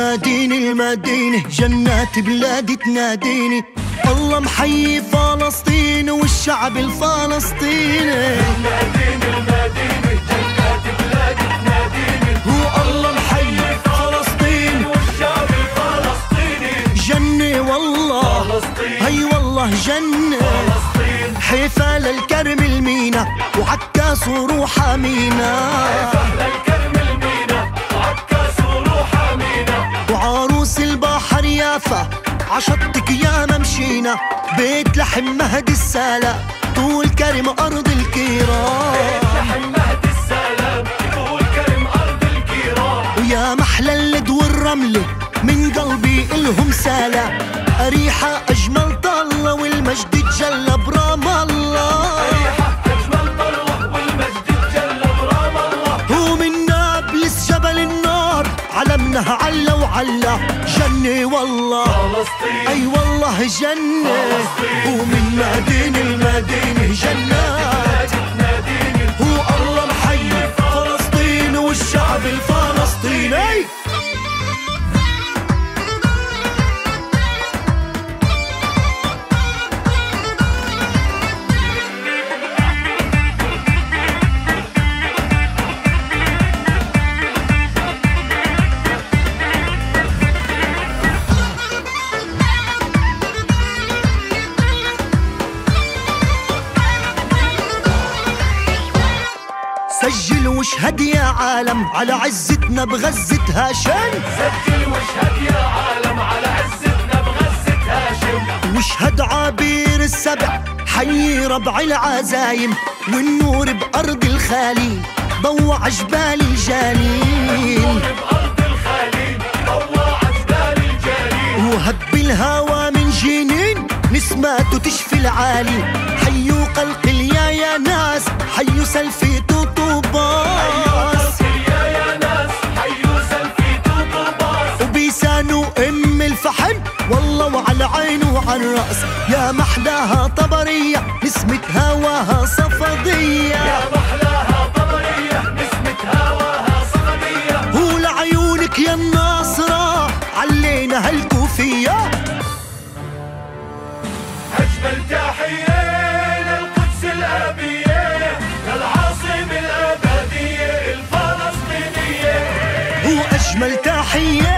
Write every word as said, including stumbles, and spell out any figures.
مدينة المدينة جنات بلادي تناديني. الله محيي فلسطين والشعب الفلسطيني. مدينة المدينة جنات بلادي تناديني. هو الله محيي فلسطين والشعب الفلسطيني. جنة والله فلسطين. هي والله جنة فلسطين. حيفا للكرم المينا وعكاس وروحها مينا. للكرم المينا وعكاس وروحها مينا. وعروس البحر يافا عشطك يا ممشينا. بيت لحم مهدي السلام طول كرم أرض الكرام. بيت لحم مهدي السلام طول كرم أرض الكرام. ويا محلى اللد والرملة من قلبي إلهم سلام. أريحة أجمل طلة والمجد تجلى برام الله. أريحة أجمل طلة والمجد تجلى برام الله. هو من نابلس جبل النار علمنا علا وعلا. جنة والله فلسطين. أي والله جنة ومن مدينة المدينة جنات تناديني. هو الله محيي فلسطين والشعب الفلسطيني. سجل واشهد يا عالم على عزتنا بغزة هاشم. سجل واشهد يا عالم على عزتنا بغزة هاشم. واشهد عابر السبع حي ربع العزايم. والنور بأرض الخالي ضوع جبال الجليل. بأرض الخليل ضوع جبال الجليل. وهب الهوى من جنين نسماته تشفي العالي. حيوا قلقل يا يا ناس حيوا سلفيت وطوباس. يا يا ناس حيوا سلفيت وطوباس. وبيسانو ام الفحم والله وعلى عين وعلى الراس. يا محلاها طبريه نسمة هواها صفديه. يا محلاها طبريه نسمة هواها صفديه. هو لعيونك يا الناصره علينا هالكوفيه. أجمل تحية للقدس الأبية للعاصمة الأبدية الفلسطينية. هو أجمل تحية